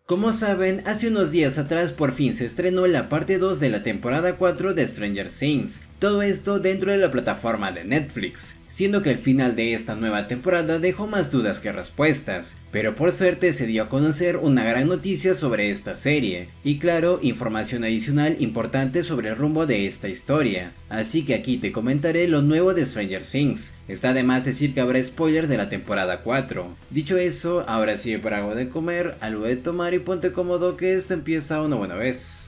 Como saben, hace unos días atrás por fin se estrenó la parte 2 de la temporada 4 de Stranger Things, todo esto dentro de la plataforma de Netflix, siendo que el final de esta nueva temporada dejó más dudas que respuestas, pero por suerte se dio a conocer una gran noticia sobre esta serie, y claro, información adicional importante sobre el rumbo de esta historia, así que aquí te comentaré lo nuevo de Stranger Things. Está de más decir que habrá spoilers de la temporada 4. Dicho eso, ahora sí, para algo de comer, algo de tomar y ponte cómodo que esto empieza una buena vez.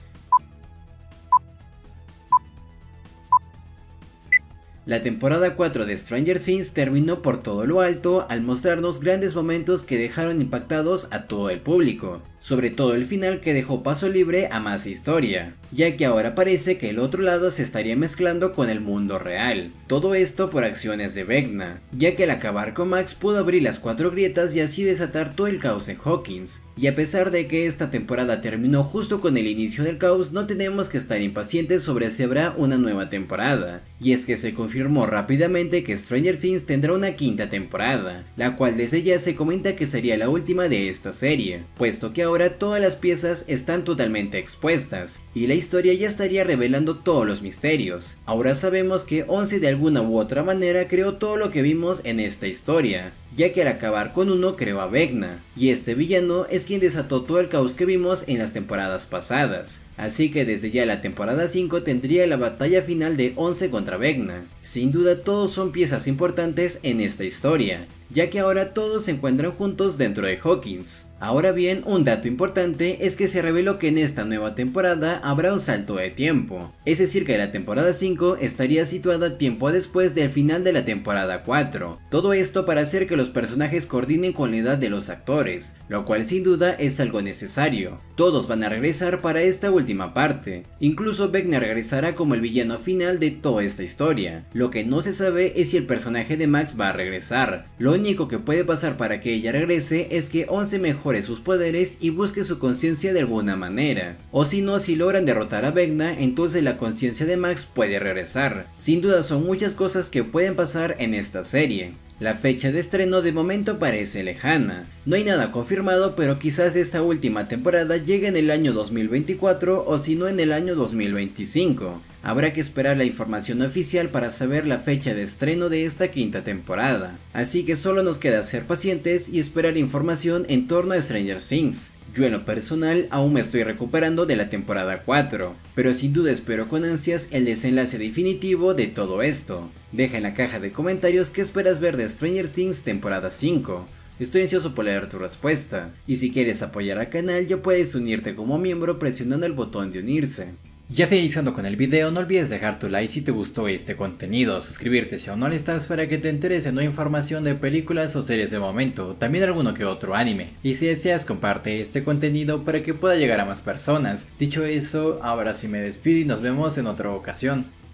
La temporada 4 de Stranger Things terminó por todo lo alto al mostrarnos grandes momentos que dejaron impactados a todo el público, sobre todo el final que dejó paso libre a más historia, ya que ahora parece que el otro lado se estaría mezclando con el mundo real, todo esto por acciones de Vecna, ya que al acabar con Max pudo abrir las 4 grietas y así desatar todo el caos en Hawkins, y a pesar de que esta temporada terminó justo con el inicio del caos, no tenemos que estar impacientes sobre si habrá una nueva temporada, y es que se confirmó rápidamente que Stranger Things tendrá una quinta temporada, la cual desde ya se comenta que sería la última de esta serie, puesto que ahora todas las piezas están totalmente expuestas, y la historia ya estaría revelando todos los misterios. Ahora sabemos que Once de alguna u otra manera creó todo lo que vimos en esta historia, ya que al acabar con uno creó a Vecna, y este villano es quien desató todo el caos que vimos en las temporadas pasadas. Así que desde ya la temporada 5 tendría la batalla final de Once contra Vecna. Sin duda todos son piezas importantes en esta historia, ya que ahora todos se encuentran juntos dentro de Hawkins. Ahora bien, un dato importante es que se reveló que en esta nueva temporada habrá un salto de tiempo, es decir que la temporada 5 estaría situada tiempo después del final de la temporada 4, todo esto para hacer que los personajes coordinen con la edad de los actores, lo cual sin duda es algo necesario. Todos van a regresar para esta última parte, incluso Vecna regresará como el villano final de toda esta historia. Lo que no se sabe es si el personaje de Max va a regresar, lo único que puede pasar para que ella regrese es que Once mejore sus poderes y busque su conciencia de alguna manera, o si no, si logran derrotar a Vecna, entonces la conciencia de Max puede regresar. Sin duda son muchas cosas que pueden pasar en esta serie. La fecha de estreno de momento parece lejana, no hay nada confirmado, pero quizás esta última temporada llegue en el año 2024 o si no en el año 2025. Habrá que esperar la información oficial para saber la fecha de estreno de esta quinta temporada, así que solo nos queda ser pacientes y esperar información en torno a Stranger Things. Yo en lo personal aún me estoy recuperando de la temporada 4, pero sin duda espero con ansias el desenlace definitivo de todo esto. Deja en la caja de comentarios qué esperas ver de Stranger Things temporada 5. Estoy ansioso por leer tu respuesta, y si quieres apoyar al canal ya puedes unirte como miembro presionando el botón de unirse. Ya finalizando con el video, no olvides dejar tu like si te gustó este contenido, suscribirte si aún no lo estás para que te enteres de nueva información de películas o series de momento, también alguno que otro anime, y si deseas comparte este contenido para que pueda llegar a más personas. Dicho eso, ahora sí me despido y nos vemos en otra ocasión.